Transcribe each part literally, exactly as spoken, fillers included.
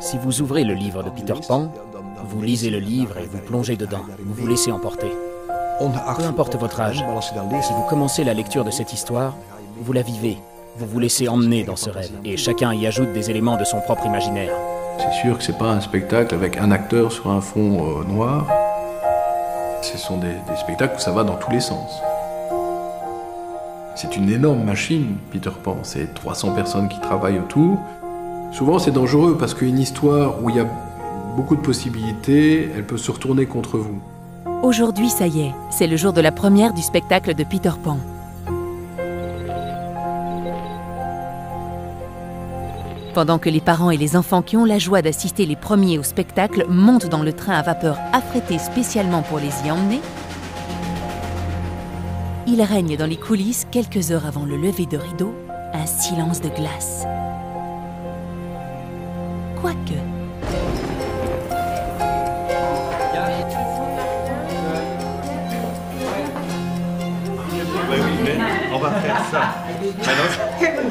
Si vous ouvrez le livre de Peter Pan, vous lisez le livre et vous plongez dedans. Vous vous laissez emporter. Peu importe votre âge, si vous commencez la lecture de cette histoire, vous la vivez. Vous vous laissez emmener dans ce rêve. Et chacun y ajoute des éléments de son propre imaginaire. C'est sûr que c'est pas un spectacle avec un acteur sur un fond euh, noir. Ce sont des, des spectacles où ça va dans tous les sens. C'est une énorme machine, Peter Pan. C'est trois cents personnes qui travaillent autour. Souvent, c'est dangereux parce qu'une histoire où il y a beaucoup de possibilités, elle peut se retourner contre vous. Aujourd'hui, ça y est, c'est le jour de la première du spectacle de Peter Pan. Pendant que les parents et les enfants qui ont la joie d'assister les premiers au spectacle montent dans le train à vapeur affrété spécialement pour les y emmener, il règne dans les coulisses, quelques heures avant le lever de rideau, un silence de glace. Quoique... Oui, oui, mais on va faire ça. Maintenant,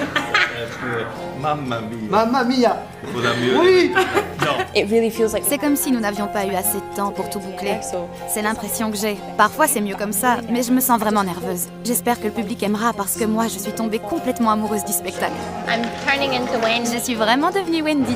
Mamma mia. Mamma mia. Faudra mieux. Oui. Non. C'est comme si nous n'avions pas eu assez de temps pour tout boucler. C'est l'impression que j'ai. Parfois c'est mieux comme ça, mais je me sens vraiment nerveuse. J'espère que le public aimera parce que moi je suis tombée complètement amoureuse du spectacle. I'm turning into Wendy. Je suis vraiment devenue Wendy.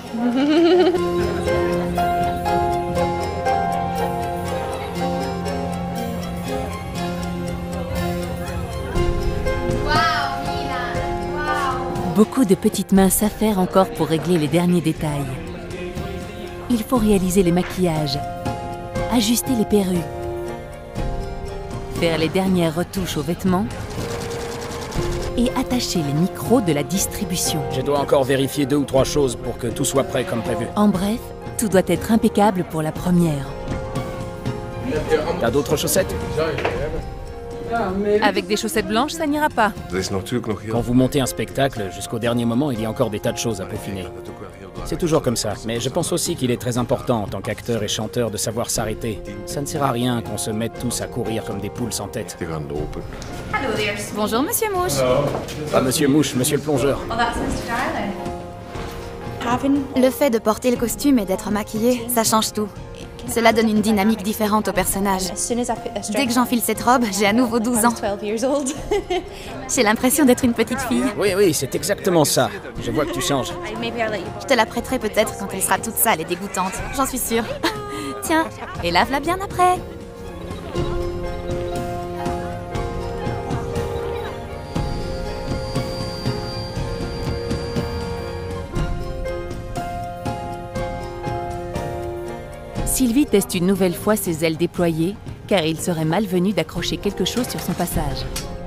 Beaucoup de petites mains s'affairent encore pour régler les derniers détails. Il faut réaliser les maquillages, ajuster les perruques, faire les dernières retouches aux vêtements et attacher les micros de la distribution. Je dois encore vérifier deux ou trois choses pour que tout soit prêt comme prévu. En bref, tout doit être impeccable pour la première. T'as d'autres chaussettes? Avec des chaussettes blanches, ça n'ira pas. Quand vous montez un spectacle, jusqu'au dernier moment, il y a encore des tas de choses à peaufiner. C'est toujours comme ça, mais je pense aussi qu'il est très important en tant qu'acteur et chanteur de savoir s'arrêter. Ça ne sert à rien qu'on se mette tous à courir comme des poules sans tête. Bonjour Monsieur Mouche. Pas Monsieur Mouche, Monsieur le plongeur. Le fait de porter le costume et d'être maquillée, ça change tout. Cela donne une dynamique différente au personnage. Dès que j'enfile cette robe, j'ai à nouveau douze ans. J'ai l'impression d'être une petite fille. Oui, oui, c'est exactement ça. Je vois que tu changes. Je te la prêterai peut-être quand elle sera toute sale et dégoûtante. J'en suis sûre. Tiens, et lave-la bien après. Sylvie teste une nouvelle fois ses ailes déployées, car il serait malvenu d'accrocher quelque chose sur son passage.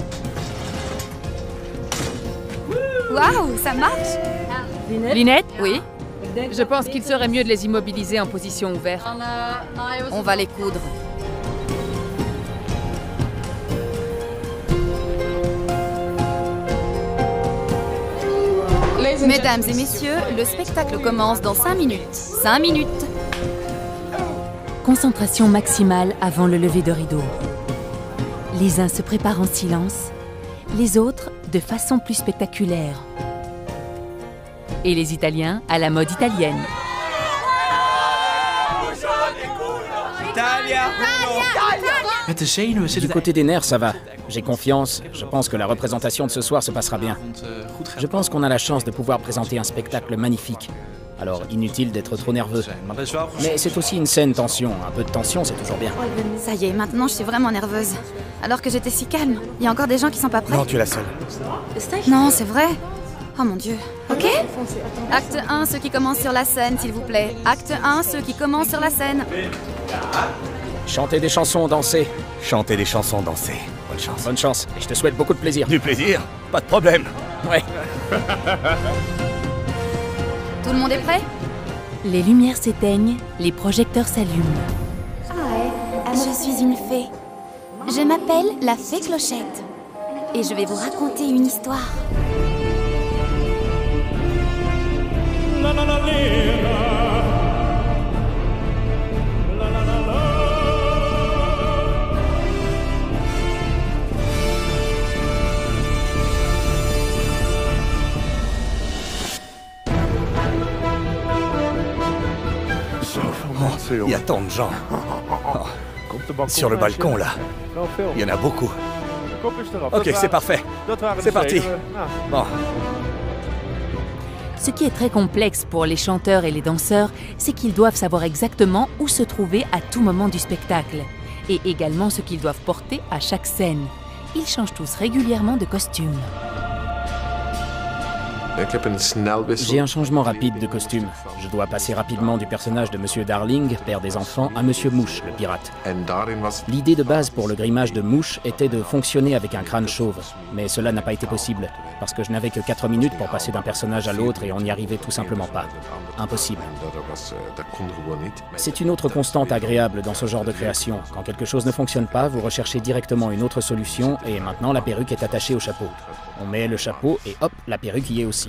Waouh, ça marche! Lynette? Oui? Je pense qu'il serait mieux de les immobiliser en position ouverte. On va les coudre. Mesdames et messieurs, le spectacle commence dans cinq minutes. cinq minutes! Concentration maximale avant le lever de rideau. Les uns se préparent en silence, les autres de façon plus spectaculaire. Et les Italiens à la mode italienne. Du côté des nerfs, ça va. J'ai confiance. Je pense que la représentation de ce soir se passera bien. Je pense qu'on a la chance de pouvoir présenter un spectacle magnifique. Alors, inutile d'être trop nerveux. Mais c'est aussi une saine tension. Un peu de tension, c'est toujours bien. Ça y est, maintenant je suis vraiment nerveuse. Alors que j'étais si calme. Il y a encore des gens qui sont pas prêts. Non, tu es la seule. Non, c'est vrai. Oh mon Dieu. Ok? Acte un, ceux qui commencent sur la scène, s'il vous plaît. Acte un, ceux qui commencent sur la scène. Chantez des chansons, dansez. Chanter des chansons, danser. Bonne chance. Bonne chance. Et je te souhaite beaucoup de plaisir. Du plaisir? Pas de problème. Ouais. Tout le monde est prêt? Les lumières s'éteignent, les projecteurs s'allument. Je suis une fée. Je m'appelle la fée Clochette. Et je vais vous raconter une histoire. il y a tant de gens. Oh. Sur le balcon, là. Il y en a beaucoup. Ok, c'est parfait. C'est parti. Bon. Ce qui est très complexe pour les chanteurs et les danseurs, c'est qu'ils doivent savoir exactement où se trouver à tout moment du spectacle, et également ce qu'ils doivent porter à chaque scène. Ils changent tous régulièrement de costume. J'ai un changement rapide de costume. Je dois passer rapidement du personnage de Monsieur Darling, père des enfants, à Monsieur Mouche, le pirate. L'idée de base pour le grimage de Mouche était de fonctionner avec un crâne chauve, mais cela n'a pas été possible, parce que je n'avais que quatre minutes pour passer d'un personnage à l'autre et on n'y arrivait tout simplement pas. Impossible. C'est une autre constante agréable dans ce genre de création. Quand quelque chose ne fonctionne pas, vous recherchez directement une autre solution et maintenant la perruque est attachée au chapeau. On met le chapeau et hop, la perruque y est aussi.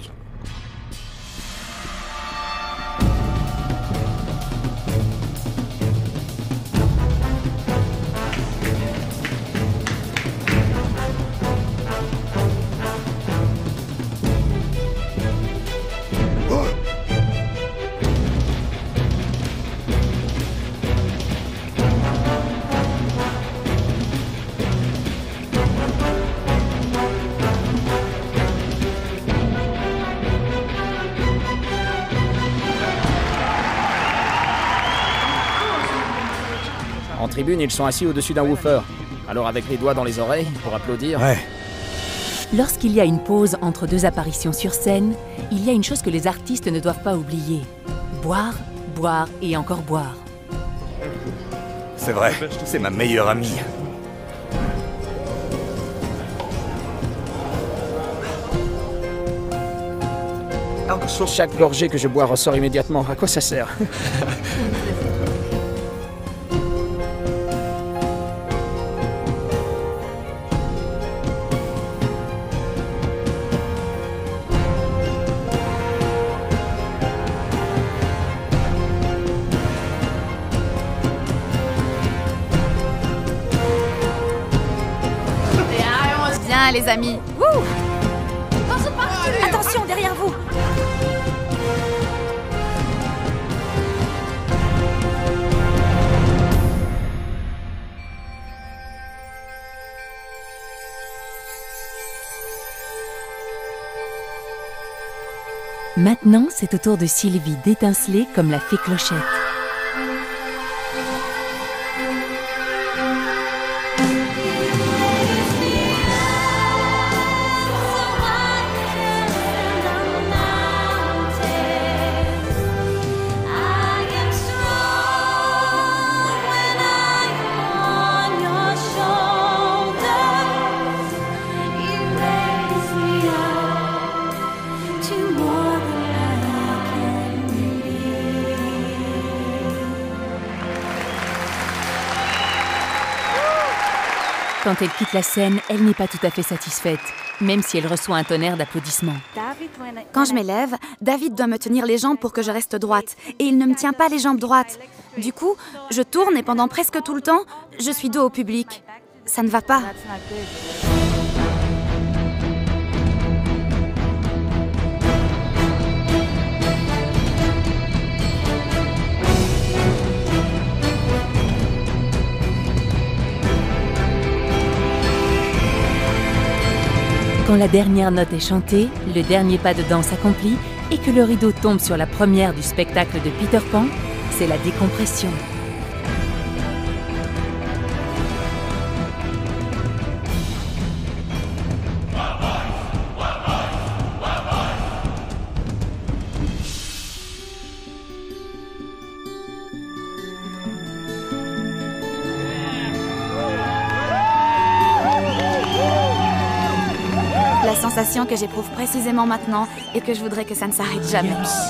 En tribune, ils sont assis au-dessus d'un woofer. Alors avec les doigts dans les oreilles, pour applaudir... Ouais. Lorsqu'il y a une pause entre deux apparitions sur scène, il y a une chose que les artistes ne doivent pas oublier. Boire, boire et encore boire. C'est vrai, c'est ma meilleure amie. Chaque gorgée que je bois ressort immédiatement. À quoi ça sert? Bien, les amis. Wouh! Attention, derrière vous! Maintenant, c'est au tour de Sylvie d'étinceler comme la fée Clochette. Quand elle quitte la scène, elle n'est pas tout à fait satisfaite, même si elle reçoit un tonnerre d'applaudissements. Quand je m'élève, David doit me tenir les jambes pour que je reste droite. Et il ne me tient pas les jambes droites. Du coup, je tourne et pendant presque tout le temps, je suis dos au public. Ça ne va pas. Quand la dernière note est chantée, le dernier pas de danse accompli et que le rideau tombe sur la première du spectacle de Peter Pan, c'est la décompression. La sensation que j'éprouve précisément maintenant et que je voudrais que ça ne s'arrête jamais.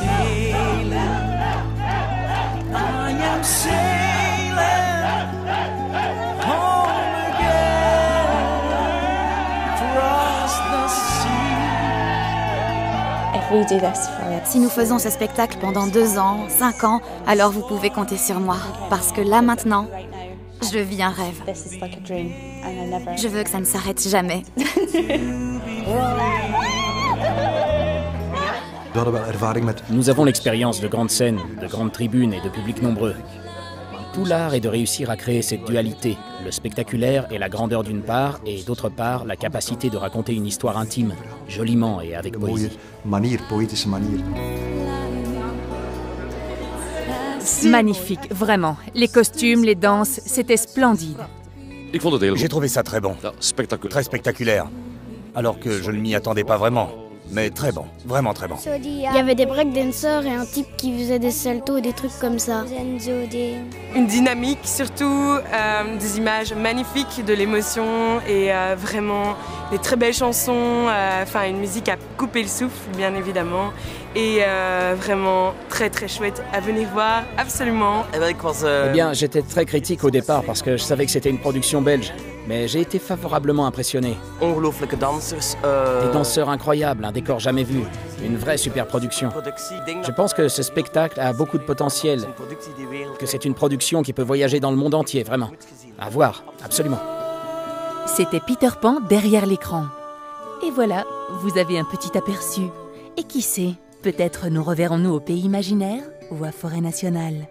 Si nous faisons ce spectacle pendant deux ans, cinq ans, alors vous pouvez compter sur moi. Parce que là maintenant, je vis un rêve. Je veux que ça ne s'arrête jamais. Nous avons l'expérience de grandes scènes, de grandes tribunes et de publics nombreux. Tout l'art est de réussir à créer cette dualité, le spectaculaire et la grandeur d'une part, et d'autre part, la capacité de raconter une histoire intime, joliment et avec poésie. Magnifique, vraiment. Les costumes, les danses, c'était splendide. J'ai trouvé ça très bon. Très spectaculaire. Alors que je ne m'y attendais pas vraiment. Mais très bon, vraiment très bon. Il y avait des breakdancers et un type qui faisait des saltos et des trucs comme ça. Une dynamique surtout, euh, des images magnifiques, de l'émotion et euh, vraiment des très belles chansons, enfin euh, une musique à couper le souffle bien évidemment et euh, vraiment très très chouette à venir voir, absolument. Eh bien, j'étais très critique au départ parce que je savais que c'était une production belge, mais j'ai été favorablement impressionné. Des danseurs incroyables, un décor jamais vu, une vraie super production. Je pense que ce spectacle a beaucoup de potentiel, que c'est une production qui peut voyager dans le monde entier, vraiment. À voir, absolument. C'était Peter Pan derrière l'écran. Et voilà, vous avez un petit aperçu. Et qui sait, peut-être nous reverrons-nous au pays imaginaire ou à Forêt Nationale.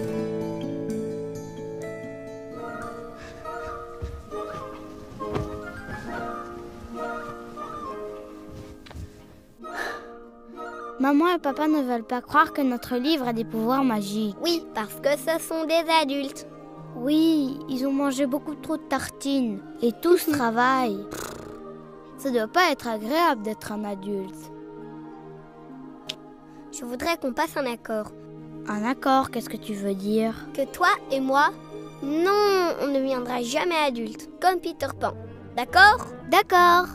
Maman et papa ne veulent pas croire que notre livre a des pouvoirs magiques. Oui, parce que ce sont des adultes. Oui, ils ont mangé beaucoup trop de tartines. Et tout ce travail. Ça doit pas être agréable d'être un adulte. Je voudrais qu'on passe un accord. Un accord, qu'est-ce que tu veux dire? Que toi et moi, non, on ne deviendra jamais adulte, comme Peter Pan. D'accord? D'accord.